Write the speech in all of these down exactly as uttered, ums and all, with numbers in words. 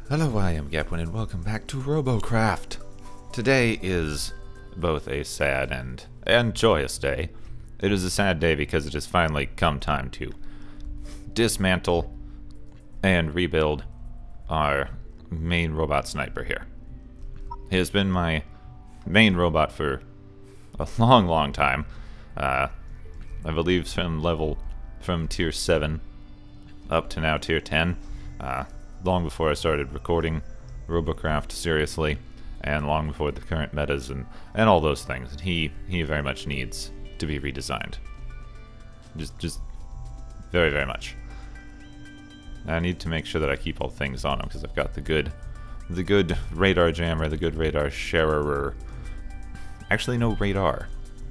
Hello, I am Gepwin and welcome back to Robocraft. Today is both a sad and, and joyous day. It is a sad day because it has finally come time to dismantle and rebuild our main robot sniper here. He has been my main robot for a long, long time. Uh, I believe from level, from tier seven up to now tier ten. Uh, long before I started recording Robocraft seriously, and long before the current metas and, and all those things. And he, he very much needs to be redesigned. Just, just very, very much. I need to make sure that I keep all things on him, because I've got the good, the good radar jammer, the good radar sharer. Actually, no radar.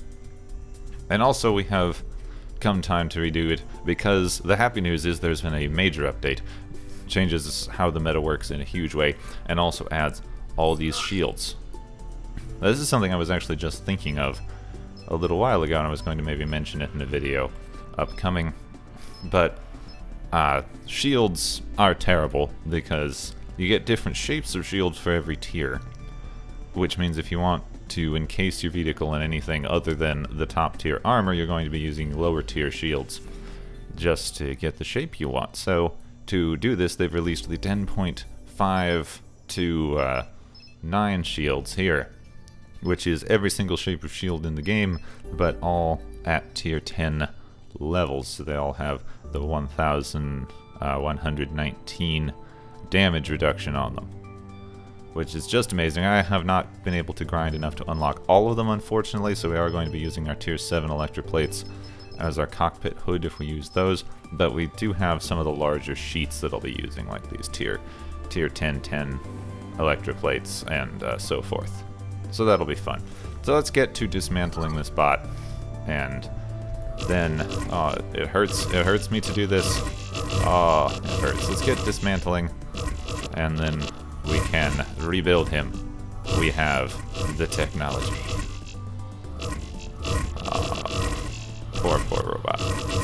And also we have come time to redo it, because the happy news is there's been a major update. Changes how the meta works in a huge way, and also adds all these shields. Now, this is something I was actually just thinking of a little while ago, and I was going to maybe mention it in a video upcoming. But uh, shields are terrible because you get different shapes of shields for every tier, which means if you want to encase your vehicle in anything other than the top tier armor, you're going to be using lower tier shields just to get the shape you want. So to do this, they've released the ten point five to uh, nine shields here, which is every single shape of shield in the game, but all at tier ten levels. So they all have the one thousand one hundred nineteen damage reduction on them, which is just amazing. I have not been able to grind enough to unlock all of them, unfortunately, so we are going to be using our tier seven electroplates as our cockpit hood if we use those, but we do have some of the larger sheets that I'll be using, like these tier tier ten ten electroplates and uh, so forth. So that'll be fun. So let's get to dismantling this bot, and then uh, it hurts. It hurts me to do this. Oh, it hurts. Let's get dismantling, and then we can rebuild him. We have the technology. Uh, poor, poor robot.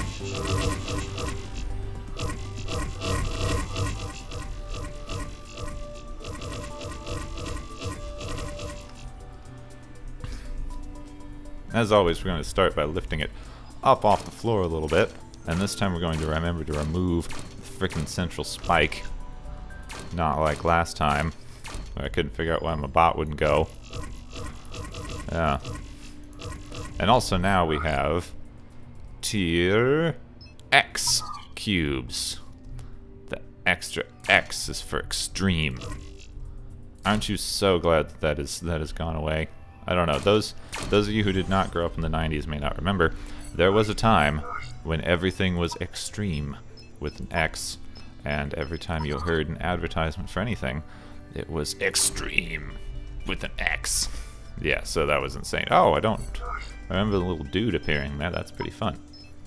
As always, we're going to start by lifting it up off the floor a little bit, and this time we're going to remember to remove the frickin' central spike. Not like last time, where I couldn't figure out why my bot wouldn't go. Yeah. And also now we have tier X cubes. The extra X is for extreme. Aren't you so glad that that is that has gone away? I don't know. Those those of you who did not grow up in the nineties may not remember. There was a time when everything was extreme with an X, and every time you heard an advertisement for anything, it was extreme with an X. Yeah, so that was insane. Oh, I don't remember the little dude appearing there. That's pretty fun.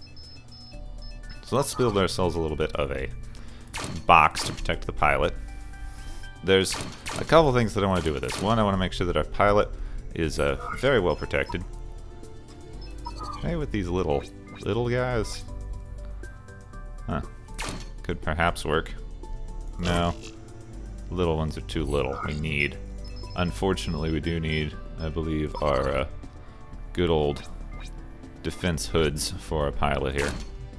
So let's build ourselves a little bit of a box to protect the pilot. There's a couple things that I want to do with this. One, I want to make sure that our pilot is uh, very well protected. Hey, with these little, little guys. Huh. Could perhaps work. No. Little ones are too little. We need. Unfortunately, we do need, I believe, our uh, good old defense hoods for our pilot here.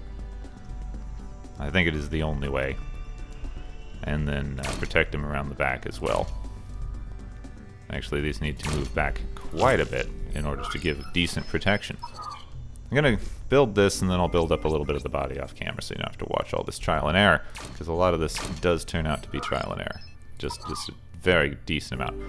I think it is the only way. And then uh, protect him around the back as well. Actually, these need to move back quite a bit in order to give decent protection. I'm going to build this, and then I'll build up a little bit of the body off camera so you don't have to watch all this trial and error, because a lot of this does turn out to be trial and error. Just, just a very decent amount.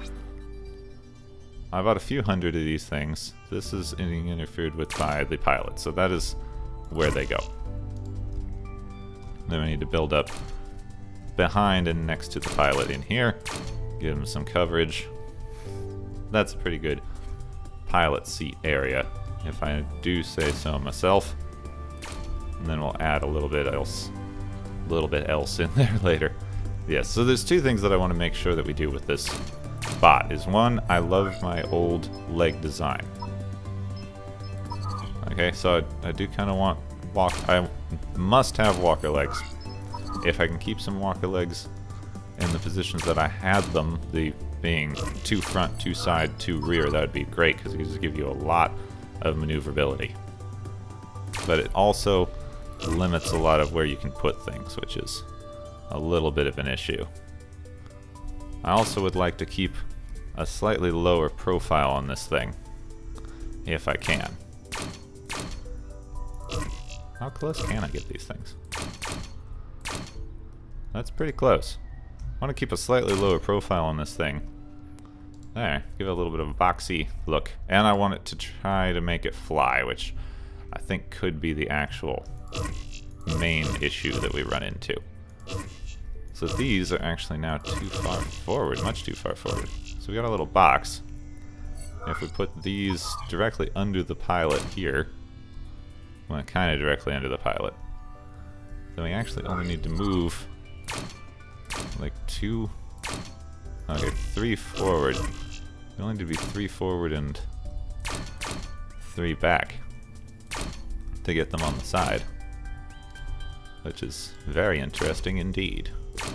I bought a few hundred of these things. This is being interfered with by the pilot, so that is where they go. Then we need to build up behind and next to the pilot in here. Give him some coverage. That's a pretty good pilot seat area, if I do say so myself. And then we'll add a little bit else, a little bit else in there later. Yes, so there's two things that I want to make sure that we do with this bot. Is one, I love my old leg design. Okay, so I, I do kind of want walk. I must have walker legs. If I can keep some walker legs in the positions that I had them, the being two front, two side, two rear, that would be great because it could just give you a lot of maneuverability. But it also limits a lot of where you can put things, which is a little bit of an issue. I also would like to keep a slightly lower profile on this thing, if I can. How close can I get these things? That's pretty close. I want to keep a slightly lower profile on this thing. There, give it a little bit of a boxy look. And I want it to try to make it fly, which I think could be the actual main issue that we run into. So these are actually now too far forward, much too far forward. So we got a little box. If we put these directly under the pilot here, well, kind of directly under the pilot, then we actually only need to move like two, okay, three forward. We only need to be three forward and three back to get them on the side, which is very interesting indeed.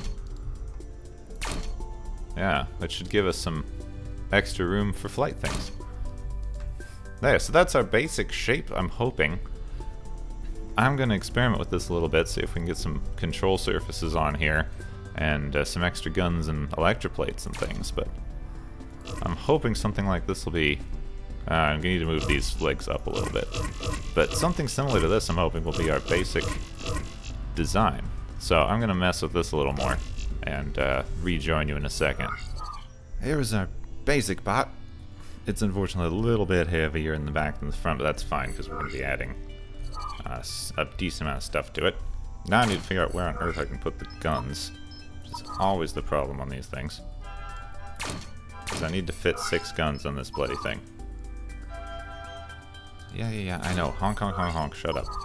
Yeah, which should give us some extra room for flight things. There, so that's our basic shape, I'm hoping. I'm going to experiment with this a little bit, see if we can get some control surfaces on here, and uh, some extra guns and electroplates and things, but I'm hoping something like this will be... Uh, I'm going to need to move these legs up a little bit. But something similar to this I'm hoping will be our basic design. So I'm going to mess with this a little more, and uh, rejoin you in a second. Here is our basic bot. It's unfortunately a little bit heavier in the back than the front, but that's fine because we're going to be adding uh, a decent amount of stuff to it. Now I need to figure out where on earth I can put the guns, which is always the problem on these things. Because I need to fit six guns on this bloody thing. Yeah, yeah, yeah, I know. Honk, honk, honk, honk. Shut up.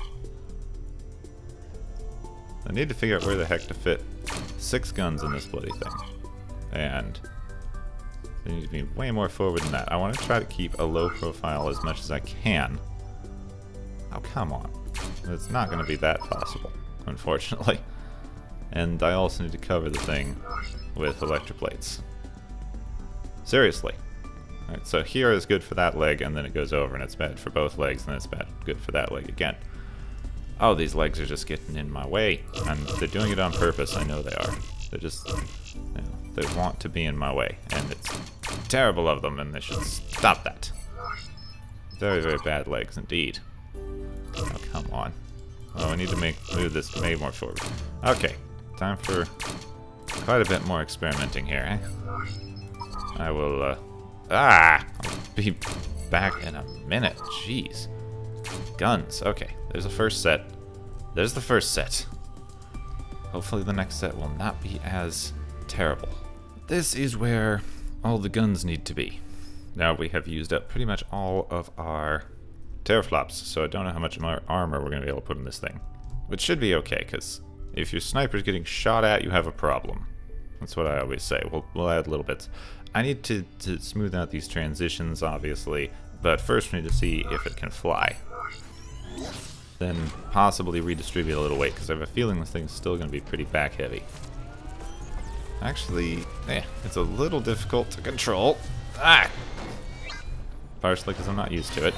I need to figure out where the heck to fit six guns in this bloody thing. And they need to be way more forward than that. I want to try to keep a low profile as much as I can. Oh, come on. It's not going to be that possible, unfortunately. And I also need to cover the thing with electroplates. Seriously. Alright, so here is good for that leg, and then it goes over, and it's bad for both legs, and it's bad good for that leg again. Oh, these legs are just getting in my way, and they're doing it on purpose. I know they are. They're just, you know, they want to be in my way, and it's terrible of them, and they should stop that. Very, very bad legs indeed. Oh, come on. Oh, I need to make move this way more forward. Okay, time for quite a bit more experimenting here, eh? I will, uh... Ah! I'll be back in a minute. Jeez. Guns. Okay, there's the first set. There's the first set. Hopefully the next set will not be as terrible. This is where all the guns need to be. Now we have used up pretty much all of our teraflops, so I don't know how much more armor we're going to be able to put in this thing. Which should be okay, because if your sniper's getting shot at, you have a problem. That's what I always say. We'll, we'll add little bits. I need to, to smooth out these transitions, obviously, but first we need to see if it can fly. Then possibly redistribute a little weight, because I have a feeling this thing's still going to be pretty back heavy. Actually, eh, it's a little difficult to control. Ah! Partially because I'm not used to it.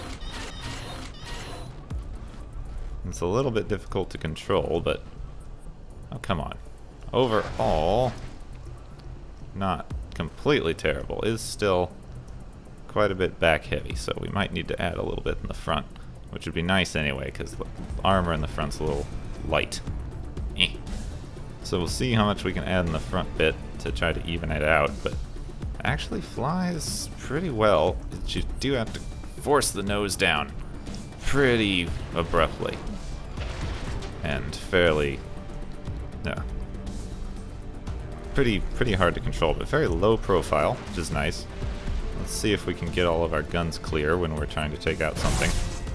It's a little bit difficult to control, but... Oh, come on. Overall, not completely terrible. Is still quite a bit back heavy, so we might need to add a little bit in the front, which would be nice anyway, because the armor in the front's a little light. Eh. So we'll see how much we can add in the front bit to try to even it out, but actually flies pretty well. You do have to force the nose down pretty abruptly and fairly, no, pretty pretty hard to control, but very low profile, which is nice. Let's see if we can get all of our guns clear when we're trying to take out something.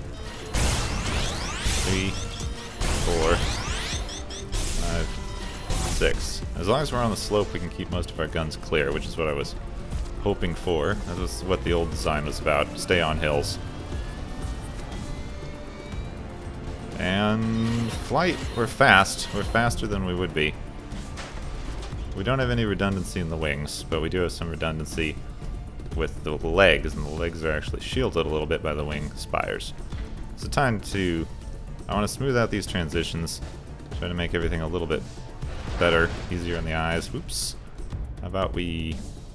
Three, four, five, six. As long as we're on the slope, we can keep most of our guns clear, which is what I was hoping for. That was what the old design was about. Stay on hills. And flight. We're fast. We're faster than we would be. We don't have any redundancy in the wings, but we do have some redundancy with the legs, and the legs are actually shielded a little bit by the wing spires. So time to... I want to smooth out these transitions, try to make everything a little bit better, easier on the eyes. Whoops. How about we...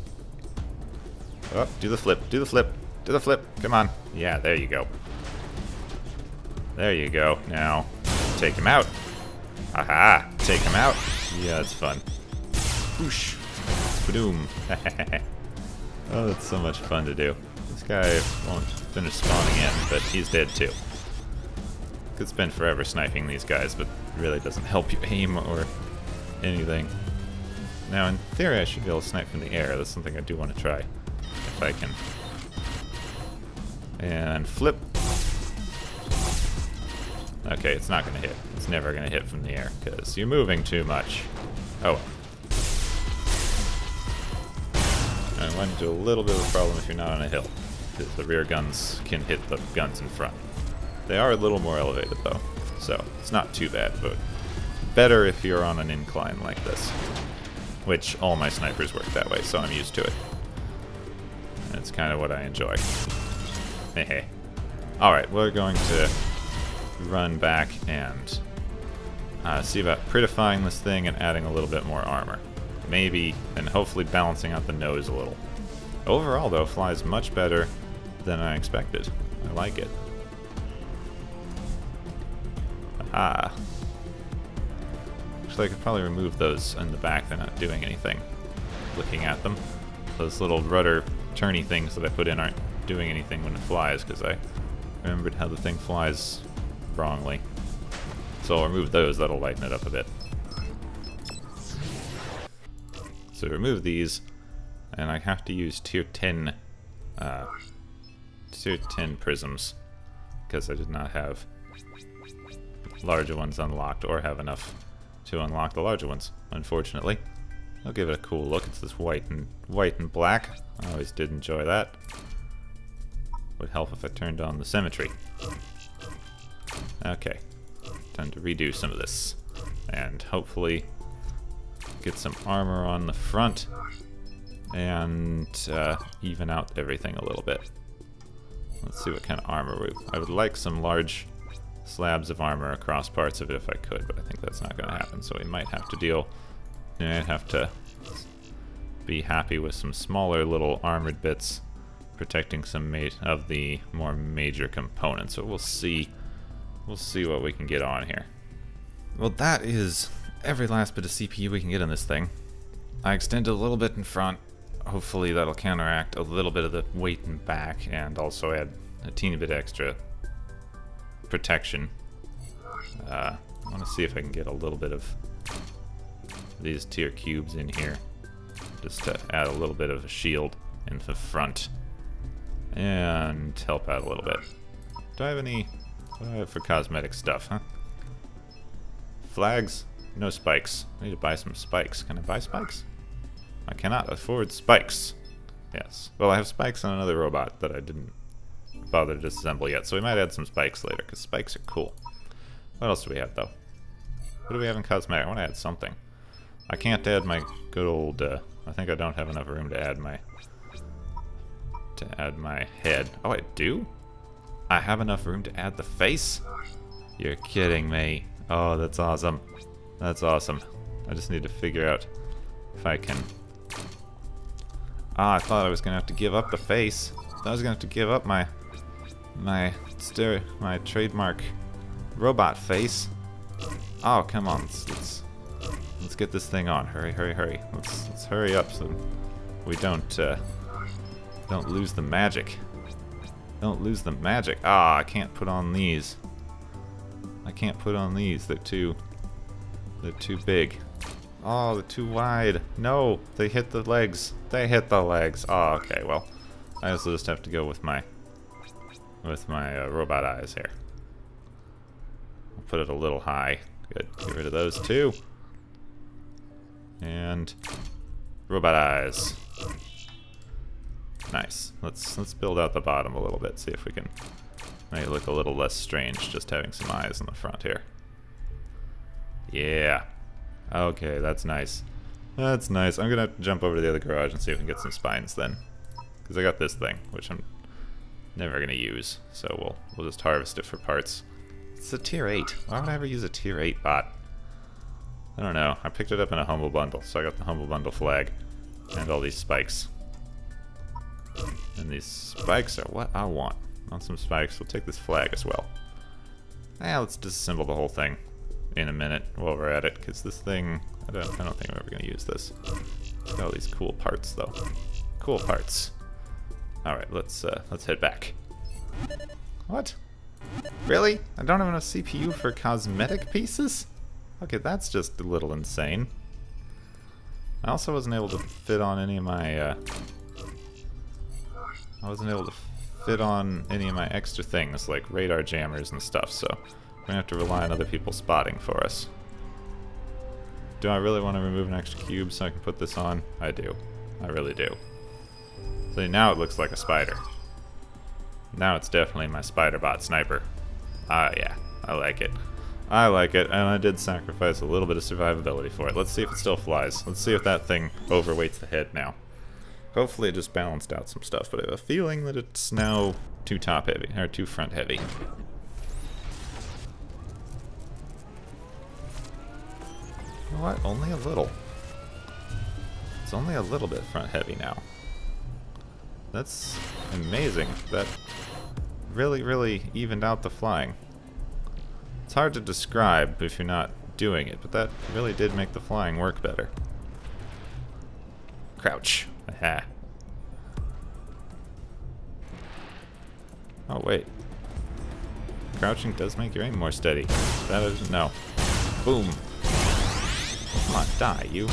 Oh, do the flip, do the flip, do the flip. Come on. Yeah, there you go. There you go. Now, take him out. Aha! Take him out. Yeah, it's fun. Whoosh. Badoom. Oh, that's so much fun to do. This guy won't finish spawning in, but he's dead too. Could spend forever sniping these guys, but it really doesn't help you aim or anything. Now, in theory, I should be able to snipe from the air. That's something I do want to try, if I can. And flip. Okay, it's not going to hit. It's never going to hit from the air, because you're moving too much. Oh. I run into a little bit of a problem if you're not on a hill, because the rear guns can hit the guns in front. They are a little more elevated, though, so it's not too bad, but better if you're on an incline like this, which all my snipers work that way, so I'm used to it. And it's kind of what I enjoy. Hehe. Alright, we're going to run back and uh, see about prettifying this thing and adding a little bit more armor. Maybe, and hopefully balancing out the nose a little. Overall, though, flies much better than I expected. I like it. Aha. Actually, I could probably remove those in the back. They're not doing anything. Looking at them. Those little rudder turny things that I put in aren't doing anything when it flies, because I remembered how the thing flies wrongly. So I'll remove those, that'll lighten it up a bit. So remove these, and I have to use tier ten, uh, tier ten prisms, because I did not have larger ones unlocked, or have enough to unlock the larger ones, unfortunately. I'll give it a cool look. It's this white and white and black. I always did enjoy that. Would help if I turned on the symmetry. Okay, time to redo some of this, and hopefully get some armor on the front and uh, even out everything a little bit. Let's see what kind of armor we... I would like some large slabs of armor across parts of it if I could, but I think that's not going to happen, so we might have to deal... We might have to be happy with some smaller little armored bits protecting some ma of the more major components, so we'll see. We'll see what we can get on here. Well, that is every last bit of C P U we can get on this thing. I extended a little bit in front. Hopefully that'll counteract a little bit of the weight in back and also add a teeny bit extra protection. Uh, I want to see if I can get a little bit of these tier cubes in here, just to add a little bit of a shield into the front and help out a little bit. Do I have any... What do I have for cosmetic stuff, huh? Flags? No spikes. I need to buy some spikes. Can I buy spikes? I cannot afford spikes. Yes. Well, I have spikes on another robot that I didn't bother to disassemble yet, so we might add some spikes later, because spikes are cool. What else do we have, though? What do we have in cosmetic? I want to add something. I can't add my good old, uh, I think I don't have enough room to add my, to add my head. Oh, I do? I have enough room to add the face? You're kidding me. Oh, that's awesome. That's awesome. I just need to figure out if I can... Ah, I thought I was gonna have to give up the face. I thought I was gonna have to give up my, my, ster my trademark robot face. Oh, come on. Let's, let's, let's get this thing on. Hurry, hurry, hurry. Let's, let's hurry up so we don't, uh, don't lose the magic. Don't lose the magic. Ah, I can't put on these. I can't put on these. They're too... They're too big. Oh, they're too wide. No, they hit the legs. They hit the legs. Oh, okay, well. I also just have to go with my... With my uh, robot eyes here. I'll put it a little high. Good. Get rid of those too. And... Robot eyes. Nice. Let's let's build out the bottom a little bit, see if we can make it look a little less strange just having some eyes in the front here. Yeah. Okay, that's nice. That's nice. I'm gonna have to jump over to the other garage and see if we can get some spines then. Because I got this thing, which I'm never gonna use. So we'll we'll just harvest it for parts. It's a tier eight. Why would I ever use a tier eight bot? I don't know. I picked it up in a Humble Bundle, so I got the Humble Bundle flag. And all these spikes. And these spikes are what I want. I want some spikes. We'll take this flag as well. Yeah, let's disassemble the whole thing in a minute while we're at it, because this thing, I don't, I don't think I'm ever going to use this. Got all these cool parts, though. Cool parts. All right, let's uh, let's head back. What? Really? I don't have enough C P U for cosmetic pieces? Okay, that's just a little insane. I also wasn't able to fit on any of my. Uh, I wasn't able to fit on any of my extra things like radar jammers and stuff, so we're gonna have to rely on other people spotting for us. Do I really want to remove an extra cube so I can put this on? I do. I really do. So now it looks like a spider. Now it's definitely my spider bot sniper. Ah, yeah. I like it. I like it, and I did sacrifice a little bit of survivability for it. Let's see if it still flies. Let's see if that thing overweights the head now. Hopefully it just balanced out some stuff, but I have a feeling that it's now too top heavy, or too front heavy. You know what? Only a little. It's only a little bit front heavy now. That's amazing. That really, really evened out the flying. It's hard to describe if you're not doing it, but that really did make the flying work better. Crouch. Aha. Oh, wait. Crouching does make your aim more steady. That is... no. Boom. Come on, die, you.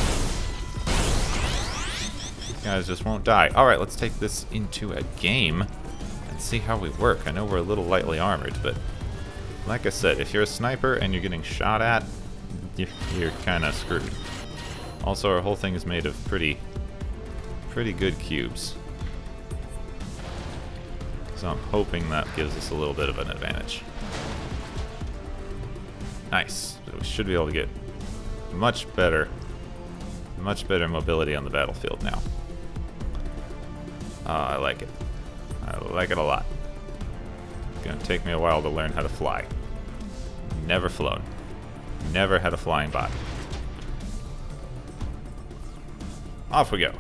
These guys just won't die. Alright, let's take this into a game and see how we work. I know we're a little lightly armored, but like I said, if you're a sniper and you're getting shot at, you're kind of screwed. Also, our whole thing is made of pretty... pretty good cubes. So I'm hoping that gives us a little bit of an advantage. Nice. So we should be able to get much better, much better mobility on the battlefield now. Uh, I like it. I like it a lot. It's gonna take me a while to learn how to fly. Never flown. Never had a flying bot. Off we go.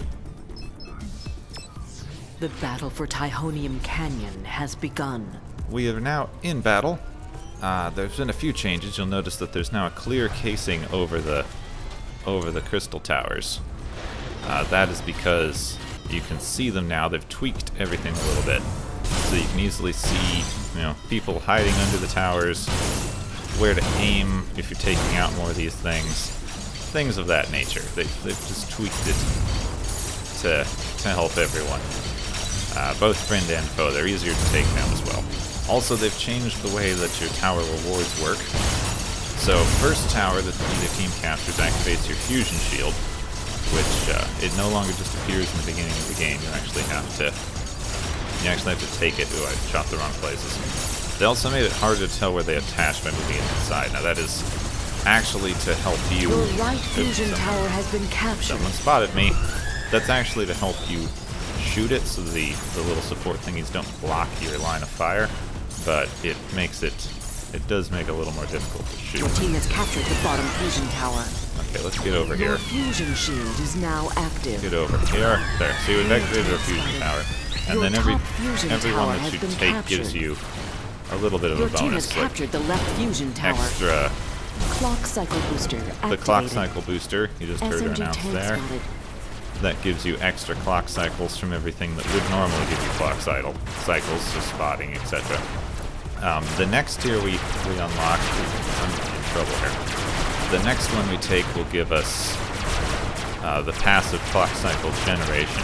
The battle for Tyhonium Canyon has begun. We are now in battle. Uh, there's been a few changes. You'll notice that there's now a clear casing over the over the crystal towers. Uh, that is because you can see them now. They've tweaked everything a little bit, so you can easily see, you know, people hiding under the towers, where to aim if you're taking out more of these things, things of that nature. They, they've just tweaked it to to help everyone. Uh, both friend and foe, they're easier to take down as well. Also, they've changed the way that your tower rewards work. So, first tower that the team captures activates your fusion shield, which uh, it no longer just appears in the beginning of the game. You actually have to, you actually have to take it. Ooh, I shot the wrong places. They also made it harder to tell where they attach by moving it inside. Now, that is actually to help you. Your right fusion tower has been captured. Someone spotted me. That's actually to help you shoot it, so the, the little support thingies don't block your line of fire, but it makes it, it does make it a little more difficult to shoot. Your team has captured the bottom fusion tower. Okay, let's get over Your here. fusion shield is now active. Get over here. There. See, we've activated our fusion tower. And Your then every top fusion every tower one that has you been take captured. gives you a little bit of Your a team has bonus. Like captured the left fusion tower. extra, Clock cycle booster activated. the clock cycle booster, you just heard her S M G announce tank there. spotted. That gives you extra clock cycles from everything that would normally give you clock cycle cycles, so spotting, et cetera. Um, the next tier we, we unlock, I'm in trouble here. The next one we take will give us uh, the passive clock cycle generation.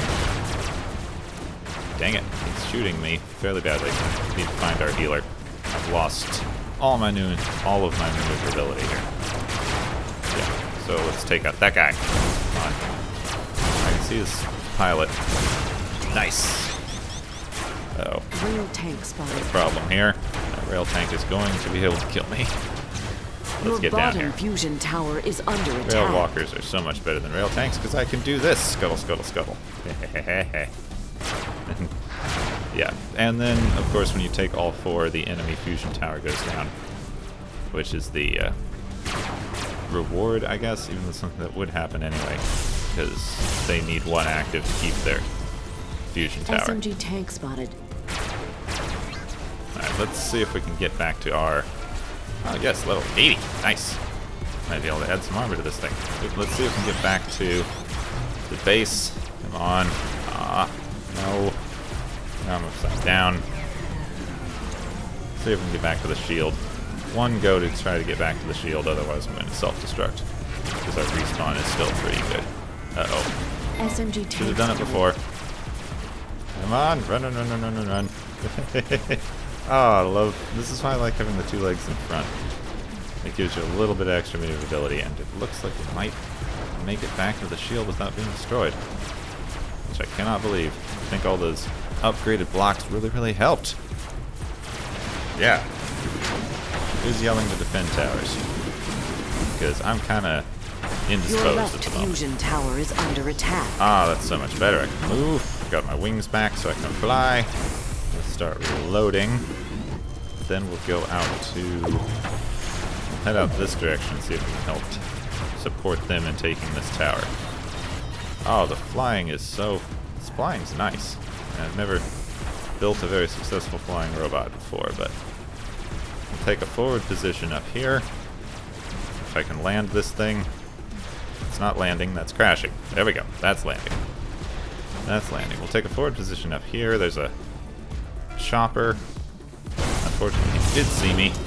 Dang it, it's shooting me fairly badly. We need to find our healer. I've lost all my new, all of my maneuverability here. Yeah, so let's take out that guy. Come on. I can see this pilot. Nice. Oh. Rail tank spotted. Problem here. That rail tank is going to be able to kill me. let's Your get down bottom here. fusion tower is under Rail attack. walkers are so much better than rail tanks because I can do this. Scuttle, scuttle, scuttle. Yeah, and then, of course, when you take all four, the enemy fusion tower goes down, which is the uh, reward, I guess, even though it's something that would happen anyway, because they need one active to keep their fusion tower. S M G tank spotted. Alright, let's see if we can get back to our... Oh, yes, level eighty. Nice. Might be able to add some armor to this thing. Let's see if we can get back to the base. Come on. Ah, no. Now I'm upside down. See if we can get back to the shield. One go to try to get back to the shield, otherwise I'm going to self-destruct. Because our respawn is still pretty good. Uh-oh. S M G tank. Should have done it before. Come on, run, run, run, run, run, run, run. Oh, I love, this is why I like having the two legs in front. It gives you a little bit of extra maneuverability, and it looks like it might make it back to the shield without being destroyed. Which I cannot believe. I think all those upgraded blocks really, really helped. Yeah. Who's yelling to defend towers? Because I'm kind of indisposed Your at left the moment. fusion tower is under attack. Ah, that's so much better. I can move. Got my wings back so I can fly. Let's start reloading. Then we'll go out to... We'll head out this direction and see if we can help support them in taking this tower. Oh, the flying is so... This flying's nice. I've never built a very successful flying robot before, but... We'll take a forward position up here. If I can land this thing... It's not landing, that's crashing. There we go. That's landing. That's landing. We'll take a forward position up here. There's a chopper. Unfortunately, he did see me.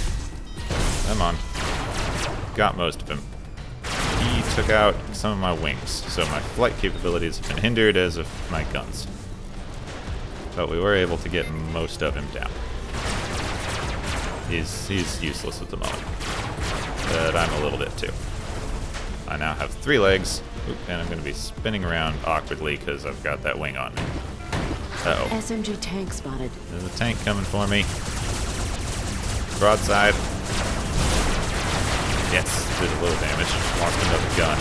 Come on. Got most of him. He took out some of my wings, so my flight capabilities have been hindered as of my guns. But we were able to get most of him down. He's, he's useless at the moment. But I'm a little bit too. I now have three legs, Oop, and I'm going to be spinning around awkwardly because I've got that wing on me. Uh-oh. S M G tank spotted. There's a tank coming for me. Broadside. Yes, did a little damage. Lost another gun.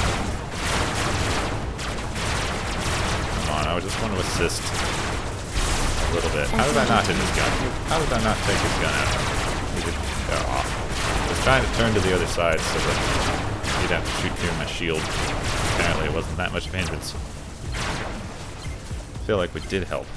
Come on, I just want to assist a little bit. How did I not hit his gun? How did I not take his gun out? He did, oh. I was trying to turn to the other side so that he'd have to shoot through my shield. Apparently it wasn't that much of a hindrance. I feel like we did help.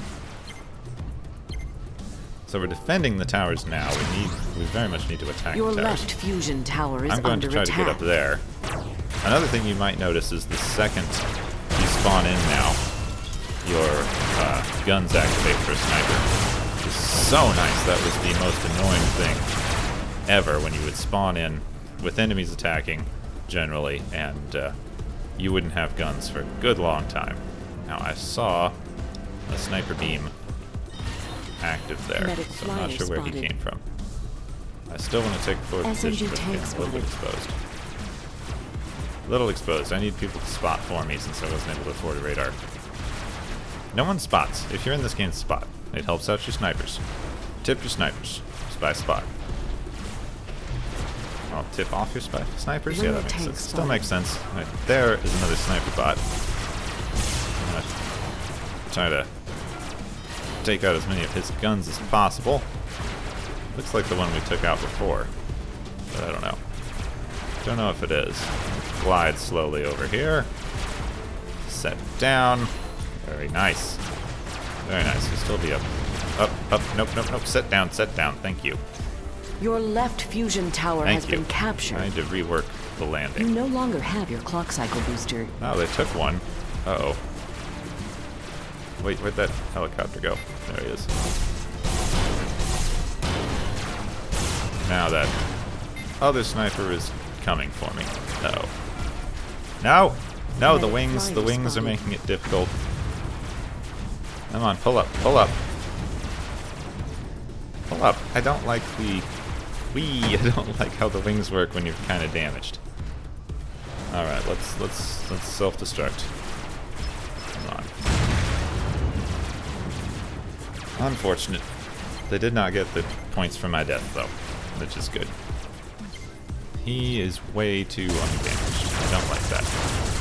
So we're defending the towers now. We need, we very much need to attack Your the towers. left fusion tower is I'm going under to try attack. to get up there. Another thing you might notice is the second you spawn in now, your uh, guns activate for a sniper. It's so nice. That was the most annoying thing ever when you would spawn in with enemies attacking, generally, and uh, you wouldn't have guns for a good long time. Now I saw a sniper beam active there, Medic so I'm not flyer sure where he spotted. came from. I still want to take a forward S M G position, but tank it's a little bit spotted. exposed. A little exposed. I need people to spot for me since I wasn't able to afford a radar. No one spots. If you're in this game, spot. It helps out your snipers. Tip your snipers. Spy spot. I'll tip off your spy snipers? Yeah, that makes Tank sense. Still spotted. makes sense. Right, there is another sniper bot. I'm gonna try to take out as many of his guns as possible. Looks like the one we took out before, but I don't know. Don't know if it is. Glide slowly over here. Set down. Very nice. Very nice. You'll still be up. Up, up. Nope, nope, nope. Set down, set down. Thank you. Your left fusion tower Thank has you. been captured. I need to rework the You landing. no longer have your clock cycle booster. Oh, they took one. Uh-oh. Wait, where'd that helicopter go? There he is. Now that other sniper is coming for me. Uh-oh. No! No, the Medic wings, flyer the wings are spotted. making it difficult. Come on, pull up, pull up. Pull up. I don't like the... Wee! I don't like how the wings work when you're kind of damaged. Alright, let's, let's, let's self-destruct. Come on. Unfortunate. They did not get the points for my death, though, which is good. He is way too undamaged. I don't like that.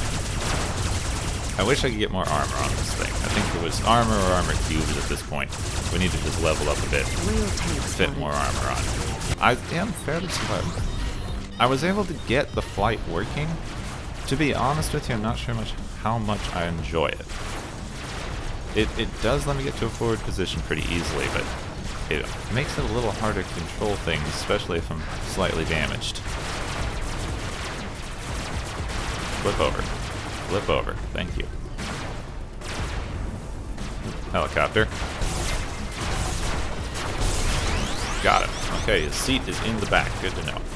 I wish I could get more armor on this thing. I think it was armor or armor cubes at this point. We need to just level up a bit to fit more armor on. I am fairly slow. I was able to get the flight working. To be honest with you, I'm not sure much how much I enjoy it. It, it does let me get to a forward position pretty easily, but it makes it a little harder to control things, especially if I'm slightly damaged. Flip over. Flip over. Thank you. Helicopter. Got him. Okay, his seat is in the back. Good to know.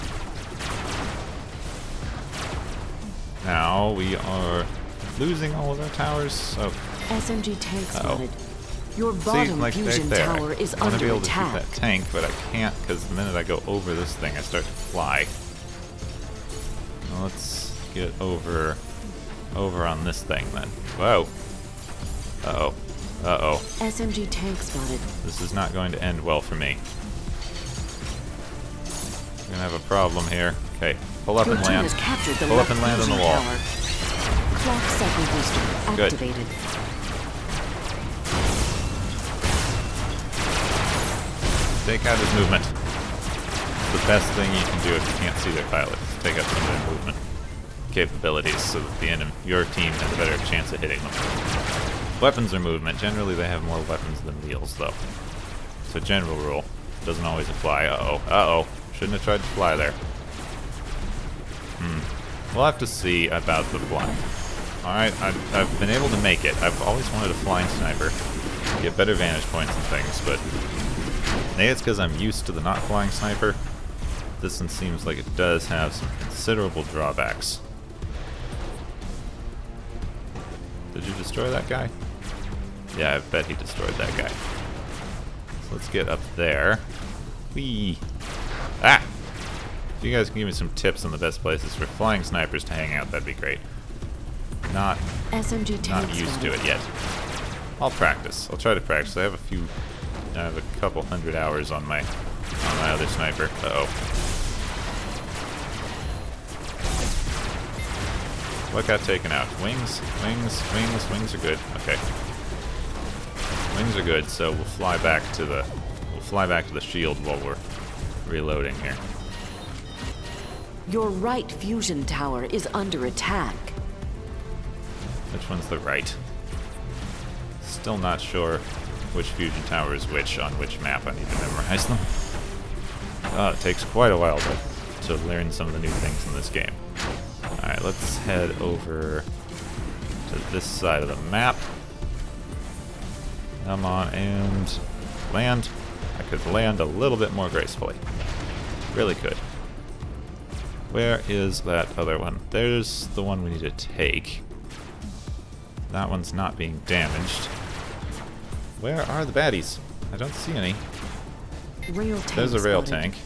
Now we are losing all of our towers. Oh. S M G tank Uh-oh. spotted. Your bottom See, like fusion right there. tower is I want to be under able to shoot attack. that tank, but I can't because the minute I go over this thing, I start to fly. Well, let's get over, over on this thing then. Whoa. Uh oh. Uh oh. S M G tank spotted. This is not going to end well for me. We're gonna have a problem here. Okay, pull up Your and team land. has captured the Pull up left and land on the fusion wall. tower. Clock cycle booster Good. activated. Take out his movement. The best thing you can do if you can't see their pilot is take out some of their movement capabilities so that the enemy, your team has a better chance of hitting them. Weapons are movement. Generally they have more weapons than wheels though. So general rule. Doesn't always apply. Uh-oh. Uh-oh. Shouldn't have tried to fly there. Hmm. We'll have to see about the flying. Alright, I've, I've been able to make it. I've always wanted a flying sniper. Get better vantage points and things, but maybe it's because I'm used to the not flying sniper. This one seems like it does have some considerable drawbacks. Did you destroy that guy? Yeah, I bet he destroyed that guy. So let's get up there. Whee! Ah! If you guys can give me some tips on the best places for flying snipers to hang out, that'd be great. Not, S M G tank not used spotted. to it yet. I'll practice. I'll try to practice. I have a few, I have a couple hundred hours on my, on my other sniper. Uh-oh. What got taken out? Wings? Wings? Wings? Wings are good. Okay. Wings are good, so we'll fly back to the, we'll fly back to the shield while we're reloading here. Your right fusion tower is under attack. Which one's the right? Still not sure which fusion tower is which on which map. I need to memorize them. Oh, it takes quite a while to, to learn some of the new things in this game. Alright, let's head over to this side of the map. Come on and land. I could land a little bit more gracefully. Really could. Where is that other one? There's the one we need to take. That one's not being damaged. Where are the baddies? I don't see any. Rail tank There's a rail spotted. tank.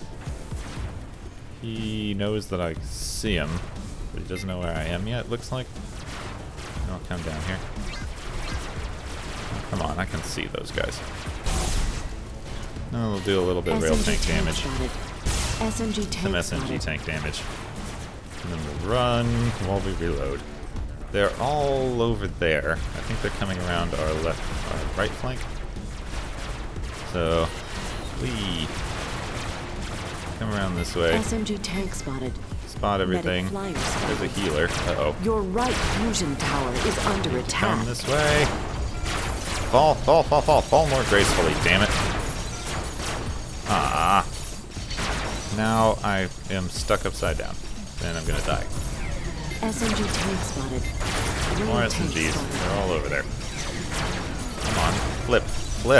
He knows that I see him, but he doesn't know where I am yet, looks like. I'll come down here. Oh, come on, I can see those guys. No, we'll do a little bit of rail tank damage. S M G tank Some S M G spotted. tank damage. And then we'll run while we reload. They're all over there. I think they're coming around our left, our right flank. So, we come around this way. S M G tank spotted. Spot everything. Medic flyer There's a spotted. healer. Uh-oh. Your right fusion tower is under attack. Come this way. Fall, fall, fall, fall. Fall more gracefully, damn it. Ah. Now I am stuck upside down. And I'm gonna die. S M G tank spotted. Rail More S M tank Gs. spotted. They're all over there. Come on. Flip. Flip.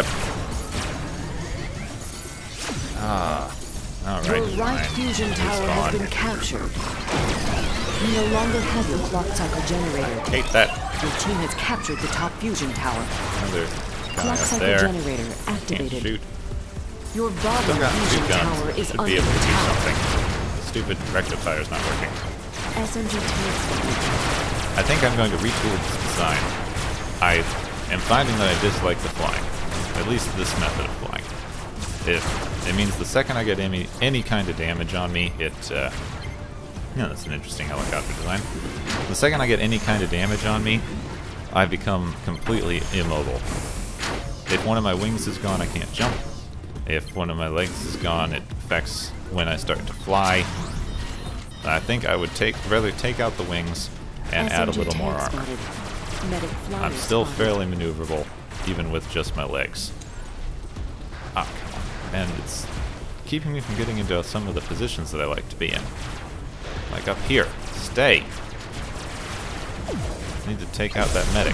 Ah. Alright, Your right fine. fusion tower has Respawn. been captured. You no longer have your clock cycle generator. Hate that. Your team has captured the top fusion tower. Another guy Clock up cycle there. generator Can't activated. shoot. Your bottom Still got fusion two tower guns. is Should under be able to do attack. something. The stupid rectifier's not working. S M G tank spotted. I think I'm going to retool this design. I am finding that I dislike the flying. At least this method of flying. It, it means the second I get any, any kind of damage on me, it uh, Yeah, that's an interesting helicopter design. The second I get any kind of damage on me, I become completely immobile. If one of my wings is gone, I can't jump. If one of my legs is gone, it affects when I start to fly. I think I would take rather take out the wings and add a little more armor. I'm still fairly maneuverable, even with just my legs. Ah, come on. And it's keeping me from getting into some of the positions that I like to be in. Like up here. Stay! Need to take out that medic.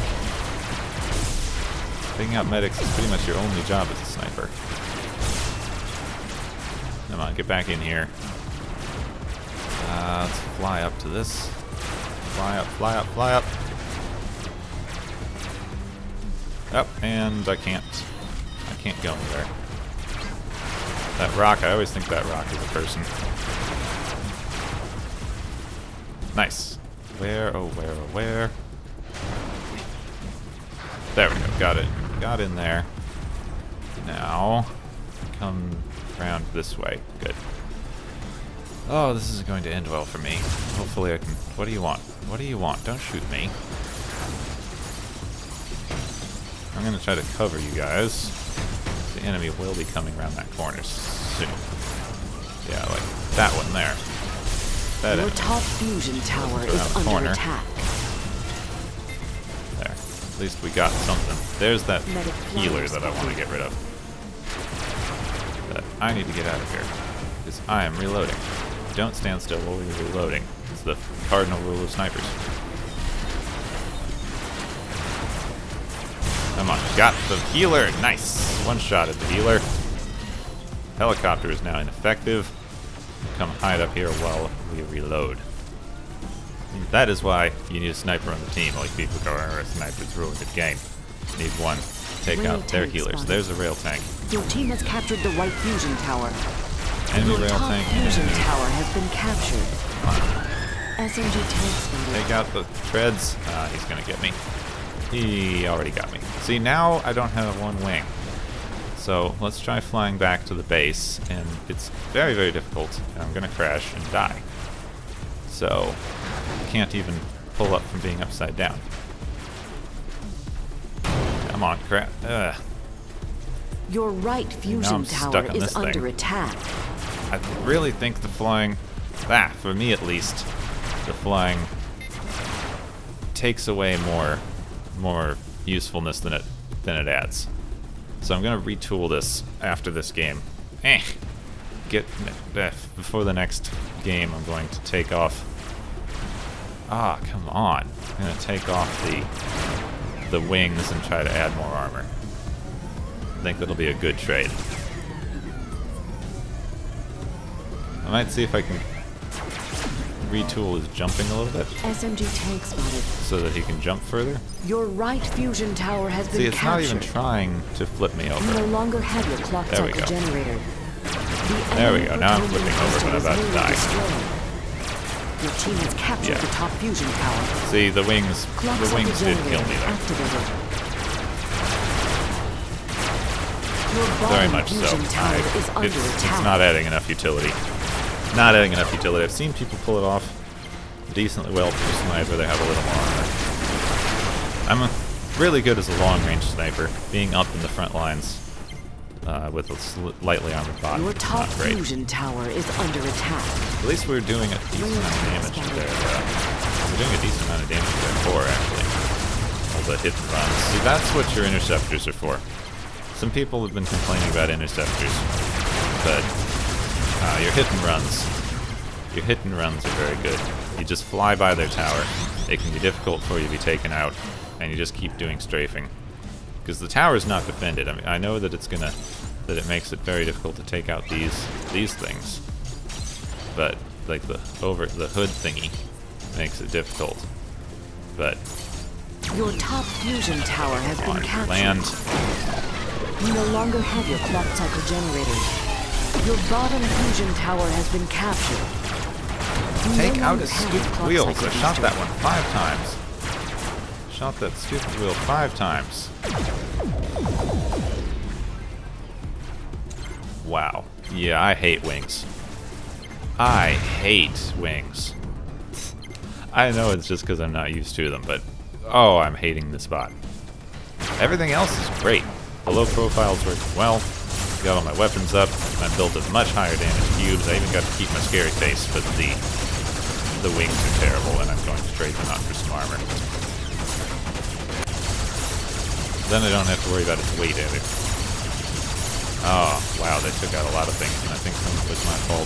Taking out medics is pretty much your only job as a sniper. Come on, get back in here. Uh, let's fly up to this. Fly up, fly up, fly up. Up, and I can't. I can't go anywhere. That rock, I always think that rock is a person. Nice. Where, oh, where, oh, where? There we go, got it. Got in there. Now, come around this way. Good. Oh, this isn't going to end well for me. Hopefully I can... What do you want? What do you want? Don't shoot me. I'm going to try to cover you guys. The enemy will be coming around that corner soon. Yeah, like that one there. That Your top fusion tower is under corner. attack. There. At least we got something. There's that healer that I want to get rid of. But I need to get out of here. Because I am reloading. Don't stand still while you're reloading. It's the cardinal rule of snipers. Come on, got the healer. Nice. One shot at the healer. Helicopter is now ineffective. Come hide up here while we reload. That is why you need a sniper on the team. Like people go, oh, snipers ruined the game. Need one. Take Rail out their tank healers. spotted. There's a rail tank. Your team has captured the right fusion tower. Enemy Your rail top tank. fusion Enemy. tower has been captured. S M G tank spotted. Take out the treads. Uh, he's gonna get me. He already got me. See, now I don't have one wing. So let's try flying back to the base, and it's very, very difficult. And I'm gonna crash and die. So I can't even pull up from being upside down. Come on, crap. Ugh. Your right fusion I'm tower stuck on is this under thing. attack. I really think the flying, ah, for me at least, the flying takes away more, more usefulness than it than it adds. So I'm gonna retool this after this game. Eh, get uh, before the next game. I'm going to take off. Ah, come on! I'm gonna take off the the wings and try to add more armor. I think that'll be a good trade. I might see if I can retool his jumping a little bit S M G tank spotted. so that he can jump further. Your right fusion tower has been See, it's not captured. even trying to flip me You over. no longer have your clock There we cycle go. generator. The There we enemy go. Now I'm plutonium flipping over, crystal but I'm is about to nearly die. destroyed. Your team has captured Yeah. the top fusion tower. See, the wings, Clock the cycle wings did kill generator me there. activated. Your Very bottom much so. fusion tower I, is under it's, attack. it's not adding enough utility. Not adding enough utility. I've seen people pull it off decently well for a sniper. They have a little more armor. I'm a, really good as a long-range sniper, being up in the front lines uh, with a sl lightly armored body. Your is top not great. fusion tower is under attack. At least we're doing a decent amount of damage to their. Uh, we're doing a decent amount of damage to their core, actually. All the hit and runs. See, that's what your interceptors are for. Some people have been complaining about interceptors, but uh, your hit and runs, your hit and runs are very good. You just fly by their tower. It can be difficult for you to be taken out, and you just keep doing strafing. Because the tower is not defended. I mean, I know that it's gonna, that it makes it very difficult to take out these these things, but like the over the hood thingy makes it difficult. But Your top fusion tower has come been on, captured. land. You no longer have your clock cycle generator. Your bottom fusion tower has been captured. You Take no out longer his have your stupid clock wheels. cycle I shot booster. that one five times. Shot that stupid wheel five times. Wow. Yeah, I hate wings. I hate wings. I know it's just because I'm not used to them, but oh, I'm hating this bot. Everything else is great. The low profiles work well. Got all my weapons up. I built at much higher damage cubes. I even got to keep my scary face, but the the wings are terrible, and I'm going to trade them out for some armor. Then I don't have to worry about its weight either. Oh, wow, they took out a lot of things, and I think some of it was my fault.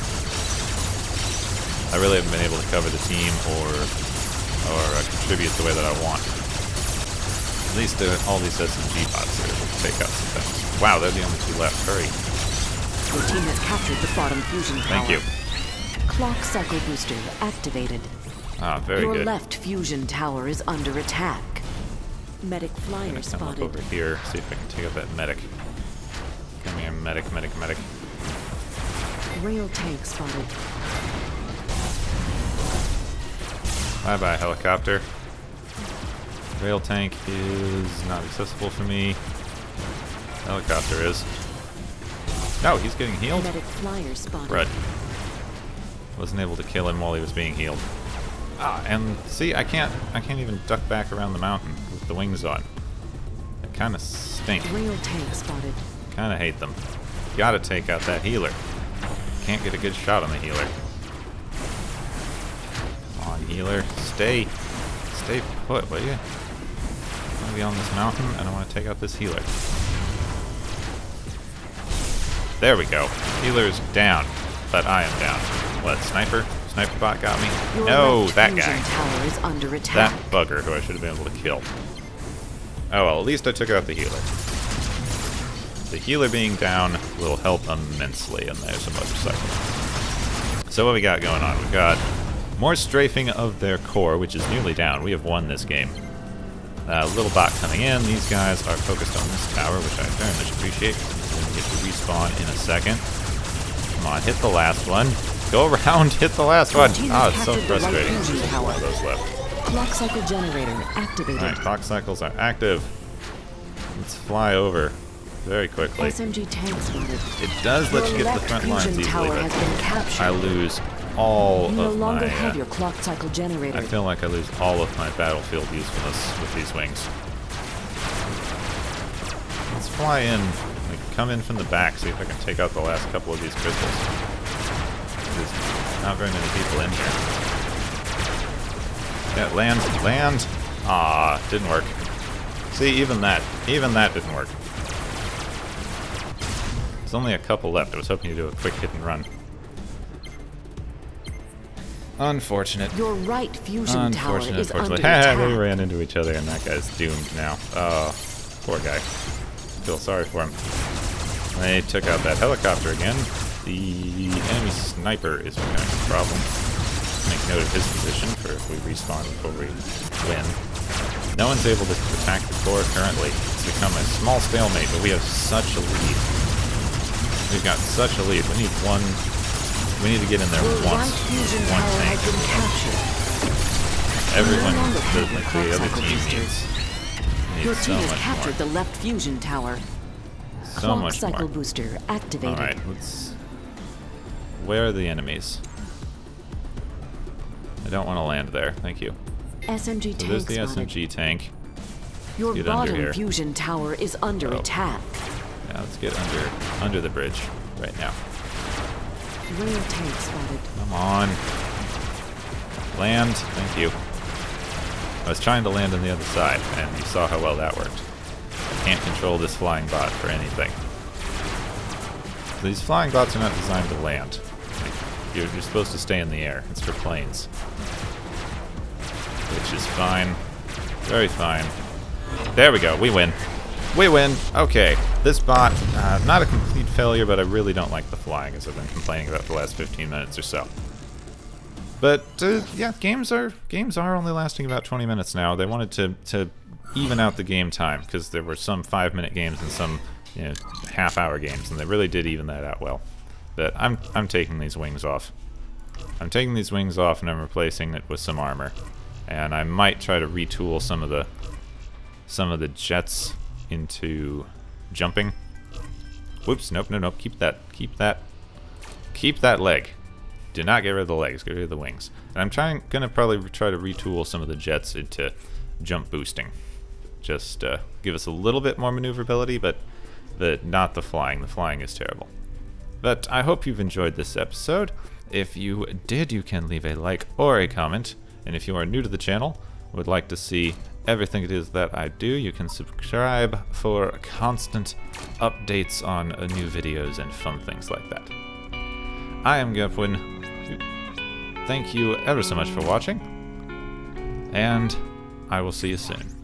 I really haven't been able to cover the team or or uh, contribute the way that I want. At least uh, all these S M G bots are able to take out some things. Wow, they're the only two left. Hurry. Your team has captured the bottom fusion tower. Thank you. Clock cycle booster activated. Ah, very Your good. Your left fusion tower is under attack. Medic flyer Come spotted. up over here, see if I can take out that medic. Come here, medic, medic, medic. Rail tank spotted. Bye-bye, helicopter. Rail tank is not accessible for me. Helicopter is. No, he's getting healed? Medic flyer spotted. Right. Wasn't able to kill him while he was being healed. Ah, and see, I can't I can't even duck back around the mountain with the wings on. They kinda stink. Rail tank spotted. Kinda hate them. Gotta take out that healer. Can't get a good shot on the healer. Come on, healer. Stay. Stay put, will you? I wanna be on this mountain and I wanna take out this healer. There we go. Healer's down. But I am down. What, sniper? Sniper bot got me? Your No, left that fusion guy. Tower is under attack. That bugger who I should have been able to kill. Oh well, at least I took out the healer. The healer being down will help immensely, and there's a motorcycle. So what we got going on? We've got more strafing of their core, which is nearly down. We have won this game. Uh, little bot coming in. These guys are focused on this tower, which I very much appreciate. We're going to get to respawn in a second. Come on, hit the last one. Go around, hit the last one. Ah, it's so frustrating. There's just one of those left. Clock cycle generator activated. Alright, clock cycles are active. Let's fly over very quickly. S M G tank spotted. It does let Your you get to the left front lines fusion easily, tower but has been captured. I lose all You no of longer my... have Uh, your clock cycle generator. I feel like I lose all of my battlefield usefulness with these wings. Let's fly in. Like, come in from the back, see if I can take out the last couple of these crystals. There's not very many people in here. Yeah, land, land! Ah, didn't work. See, even that, even that didn't work. There's only a couple left. I was hoping to do a quick hit and run. Unfortunate. Your right fusion tower Unfortunate, is under unfortunately. attack. They ran into each other, and that guy's doomed now. Oh, poor guy. Feel sorry for him. They took out that helicopter again. The enemy sniper is becoming a problem. Make note of his position for if we respawn before we win. No one's able to attack the core currently. It's become a small stalemate, but we have such a lead. We've got such a lead. We need one. We need to get in there Your once. right fusion One tower tank. has been captured. Everyone, No longer the, have your like clock the other cycle team boosters. needs, Your needs team so has much captured more. the left fusion tower. So Clock much cycle more. booster activated. Alright, let's... Where are the enemies? I don't want to land there. Thank you. S M G So tank there's the spotted. S M G tank. Your get under bottom here. fusion tower is under Oh. attack. Yeah, let's get under under the bridge right now. Rail tank spotted. Come on. Land. Thank you. I was trying to land on the other side, and you saw how well that worked. I can't control this flying bot for anything. These flying bots are not designed to land. Like, you're, you're supposed to stay in the air. It's for planes. Which is fine. Very fine. There we go. We win. We win. Okay. This bot, uh, not a complete failure, but I really don't like the flying, as I've been complaining about the last fifteen minutes or so. But uh, yeah, games are games are only lasting about twenty minutes now. They wanted to to even out the game time because there were some five-minute games and some you know half-hour games, and they really did even that out well. But I'm I'm taking these wings off. I'm taking these wings off, and I'm replacing it with some armor. And I might try to retool some of the some of the jets into jumping. Whoops! Nope! No! Nope! Keep that! Keep that! Keep that leg! Do not get rid of the legs, get rid of the wings. And I'm trying, gonna probably try to retool some of the jets into jump boosting. Just uh, give us a little bit more maneuverability, but the, not the flying. The flying is terrible. But I hope you've enjoyed this episode. If you did, you can leave a like or a comment. And if you are new to the channel, would like to see everything it is that I do, you can subscribe for constant updates on uh, new videos and fun things like that. I am Gepwin. Thank you ever so much for watching, and I will see you soon.